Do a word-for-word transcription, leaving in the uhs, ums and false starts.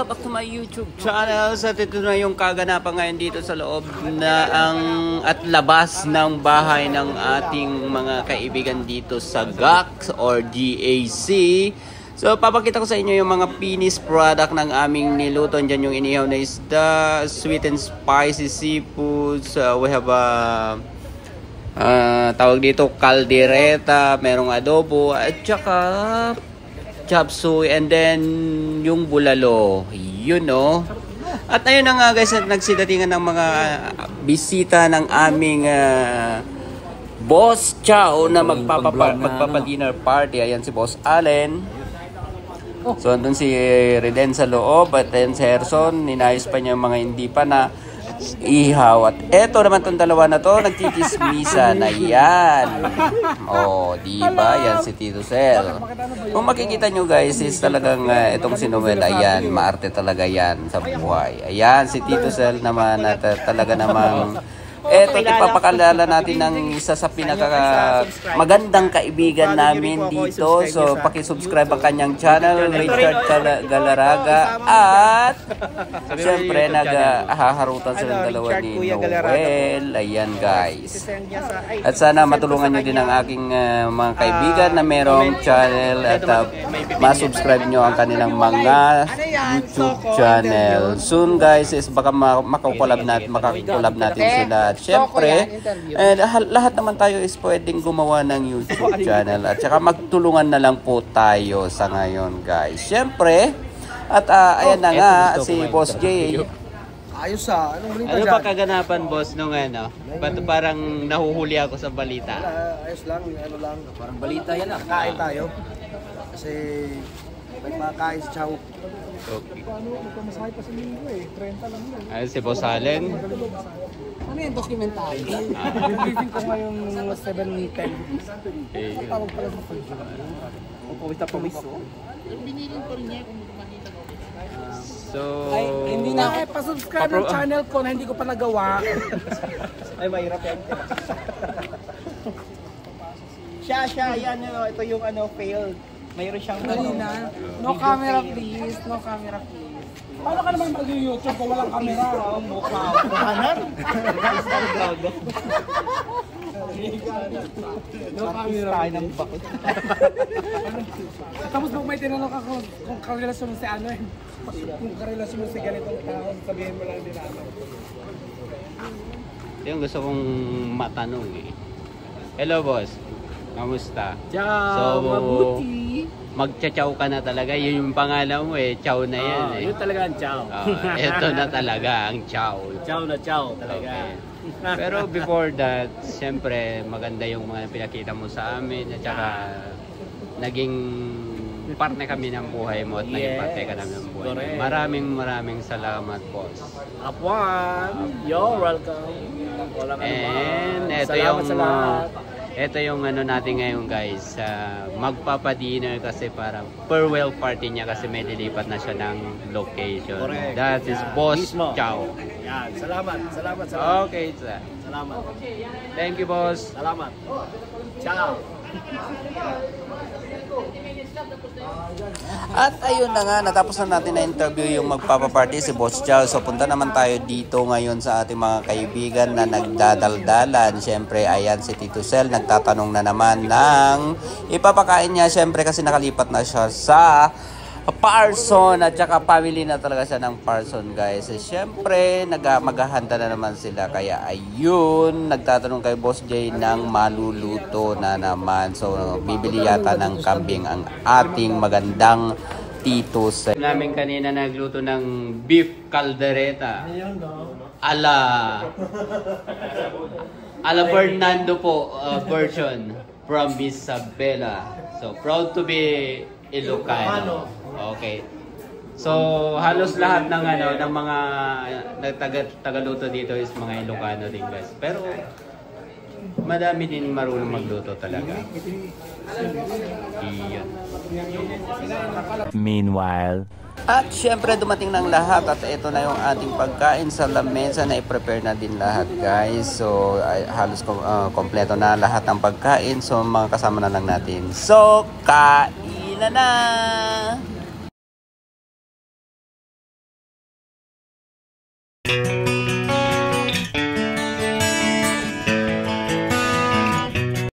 welcome back to my YouTube channel. At ito na yung kaganapan ngayon dito sa loob na ang at labas ng bahay ng ating mga kaibigan dito sa G A C or G A C. So papakita ko sa inyo yung mga finished product ng aming niluto. Diyan yung inihaw na isda, sweet and spicy seafoods. Uh, we have a uh, tawag dito caldereta, merong adobo at saka chop suey, and then yung bulalo, yun no. At ayun na nga guys, nagsidatingan ng mga bisita ng aming uh, Boss Chow na magpapa magpapa-dinner party. Ayan si Boss Allen. So andun si Reden sa loob, at then si Herson, ninayos pa niya yung mga hindi pa na ihaw. At eto naman tong dalawa na to, nagchichismisa na yan. Oh, diba? Yan si Tito Sel. Kung makikita nyo guys, is talagang uh, itong si Noel, ayan, maarte talaga yan sa buhay. Ayan, si Tito Sel naman, at uh, talaga namang eto, ipapakalala natin ng isa sa pinaka magandang kaibigan namin dito. So, pakisubscribe ang kanyang channel, Richard Galaraga. At siyempre, naghaharutan silang dalawa ni Noel. Ayan guys. At sana matulungan nyo din ang aking uh, mga kaibigan na merong channel, at uh, masubscribe nyo ang kanilang mga YouTube channel. Soon guys, is baka makakulab natin, makakulab natin sila. At syempre, eh, lahat naman tayo is pwedeng gumawa ng YouTube channel, at saka magtulungan na lang po tayo sa ngayon guys. Syempre, at uh, ayan na nga si Boss J. Ayos ah. Anong ano ba kaganapan boss nung ano? Ba't parang nahuhuli ako sa balita? Uh, ayos lang, ano lang. Parang balita yan ah. Kain tayo. Kasi may makain si Chow. Okay. Paano magpamasahe pa sa linggo eh? thirty lang yun. Ayun si Boss Allen. Ano yung documentary? Briefing ko ngayong seven ten. Eh. Tawag pala sa pag-job. Kung pawis na pawis oh. Binilin pa rin niya kung makita ko. So, ay, hindi na ako pa-subscribe ng channel ko na hindi ko pa nagawa. Ay, mahirap yan. Siya, siya, yan, ito yung ano, failed. Mayroon siyang ano. No camera please, no camera please. Paano ka naman mag-YouTube kung walang camera? Mukha ako. Kanan? No camera. Tayo ng bakit. Tapos pag may tinanong ka kung, kung karelasyon mo si ano eh. Kung karelasyon mo si ganitong tao, sabihin mo lang din ano. yung gusto kong matanong eh. Hello boss, kamusta? Ciao, so, mabuti. Magcha-chow ka na talaga, yun yung pangalan mo eh, chow na yan oh, eh. Yun talaga ang chow. Oh, ito na talaga ang chow. Chow na chow talaga. Okay. Pero before that, siyempre maganda yung mga pinakita mo sa amin, at saka naging parte kami ng buhay mo, at yes, naging parte ka namin ng buhay. Correct. Maraming maraming salamat boss. Apuan, you're welcome. Walang and ito yung sa lahat. Ito yung ano natin ngayon guys, uh, magpapa-dinner kasi parang farewell party niya kasi may lilipat na siya ng location. Correct. That is yeah. Boss Mismo. Chow. Yan, salamat, salamat, salamat. Okay, sir. Salamat. Thank you boss. Salamat. Ciao. At ayun na nga, natapos na natin na interview yung magpapaparty si Boss Chow. So punta naman tayo dito ngayon sa ating mga kaibigan na nagdadaldalan. Siyempre ayan si Tito Sel, nagtatanong na naman ng ipapakain niya. Siyempre kasi nakalipat na siya sa Parson, at saka family na talaga siya ng Parson guys. E, siyempre nag maghahanda na naman sila, kaya ayun, nagtatanong kay Boss J ng maluluto na naman. So bibili yata ng kambing ang ating magandang Tito Sel. Namin kanina nagluto ng beef caldereta ala ala Fernando po uh, version from Isabela. So proud to be Ilocano. Okay. So halos lahat ng ano ng mga taga tagaluto dito is mga Ilocano din guys. Pero madami din marunong magluto talaga. Iyan. Meanwhile, at syempre dumating ng lahat, at ito na yung ating pagkain sa lamesa na i-prepare na din lahat guys. So ay, halos uh, kompleto na lahat ng pagkain. So mga kasama na lang natin. So kain na na!